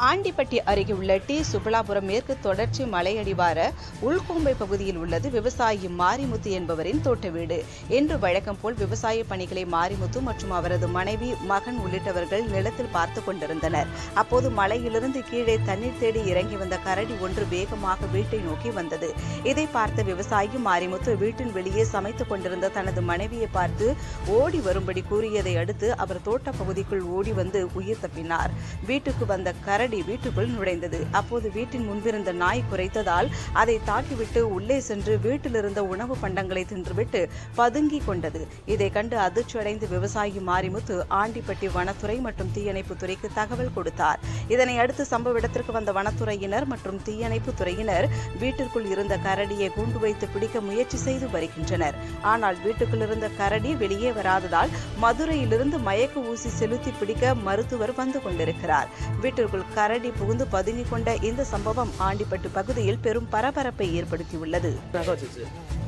ஆண்டிப்பட்டி அருகே உள்ள டி சுபலாபுரம் மேற்கு தொடர்ச்சி மலையடிவார உள்கோம்பை பகுதியில் உள்ளது விவசாயி மாரிமுத்து என்பவரின் தோட்ட வீடு. இன்று வழக்கம் போல் விவசாய பணிகளை மாரிமுத்து மற்றும் அவரது மனைவி, மகன் உள்ளிட்டவர்கள் நிலத்தில் பார்த்துக் கொண்டிருந்தனர். அப்போது மலையிலிருந்து கீழே தண்ணீர் தேடி இறங்கி வந்த கரடி ஒன்று வேகமாக வீட்டை நோக்கி வந்தது. இதை பார்த்த விவசாயி மாரிமுத்து வீட்டின் வெளியே சமைத்துக் கொண்டிருந்த தனது மனைவியை பார்த்து ஓடி வரும்படி கூறியதை அடுத்து அவர் தோட்ட பகுதிக்குள் ஓடி வந்து உயிர் தப்பினார். வீட்டுக்கு வந்த கரடி வீட்டுக்குள் நுழைந்தது. அப்போது வீட்டின் முன்பிருந்த நாய் குரைத்ததால் அதை தாக்கிவிட்டு உள்ளே சென்று வீட்டிலிருந்த உணவு பண்டங்களை தின்றுவிட்டு பதுங்கிக் கொண்டது. இதை கண்டு அதிர்ச்சியடைந்து விவசாயி மாரிமுத்து ஆண்டிப்பட்டி வனத்துறை மற்றும் தீயணைப்பு துறைக்கு தகவல் கொடுத்தார். இதனை அடுத்து சம்பவ இடத்திற்கு வந்த வனத்துறையினர் மற்றும் தீயணைப்பு துறையினர் வீட்டிற்குள் இருந்த கரடியை கூண்டு வைத்து பிடிக்க முயற்சி செய்து வருகின்றனர். ஆனால் வீட்டுக்குள் இருந்த கரடி வெளியே வராததால் மதுரையிலிருந்து மயக்க ஊசி செலுத்தி பிடிக்க மருத்துவர் வந்து கொண்டிருக்கிறார். வீட்டிற்குள் கரடி புகுந்து பதுங்கிக் கொண்ட இந்த சம்பவம் ஆண்டிப்பட்டு பகுதியில் பெரும் பரபரப்பை ஏற்படுத்தியுள்ளது.